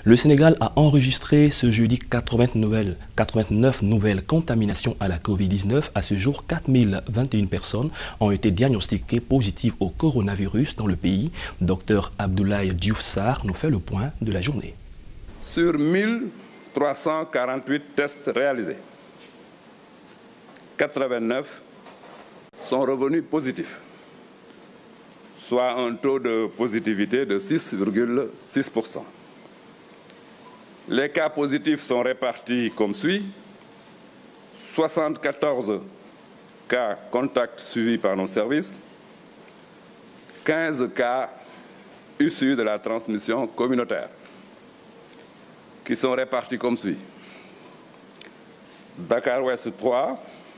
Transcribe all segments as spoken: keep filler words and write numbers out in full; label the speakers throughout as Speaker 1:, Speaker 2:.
Speaker 1: Le Sénégal a enregistré ce jeudi quatre-vingt-neuf nouvelles, quatre-vingt-neuf nouvelles contaminations à la Covid dix-neuf. À ce jour, quatre mille vingt et une personnes ont été diagnostiquées positives au coronavirus dans le pays. Docteur Abdoulaye Diouf Sarr nous fait le point de la journée.
Speaker 2: Sur mille trois cent quarante-huit tests réalisés, quatre-vingt-neuf sont revenus positifs, soit un taux de positivité de six virgule six pour cent. Les cas positifs sont répartis comme suit: soixante-quatorze cas contacts suivis par nos services, quinze cas issus de la transmission communautaire, qui sont répartis comme suit: Dakar Ouest trois,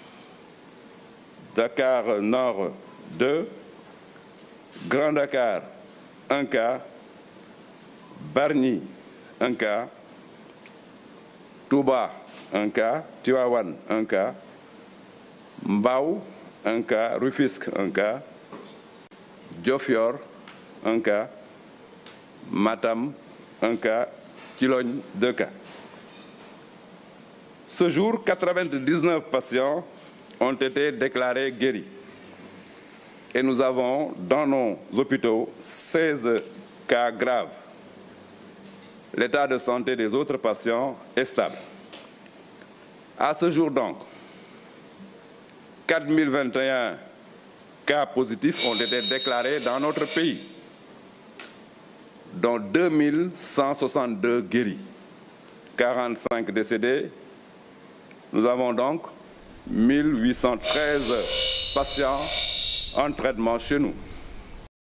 Speaker 2: Dakar Nord deux, Grand Dakar un cas, Bargny un cas, Touba un cas, Tivaouane un cas, Mbao un cas, Rufisque un cas, Diofior un cas, Matam un cas, Thilogne deux cas. Ce jour, quatre-vingt-dix-neuf patients ont été déclarés guéris et nous avons dans nos hôpitaux seize cas graves. L'état de santé des autres patients est stable. À ce jour donc, quatre mille vingt et un cas positifs ont été déclarés dans notre pays, dont deux mille cent soixante-deux guéris, quarante-cinq décédés. Nous avons donc mille huit cent treize patients en traitement chez nous.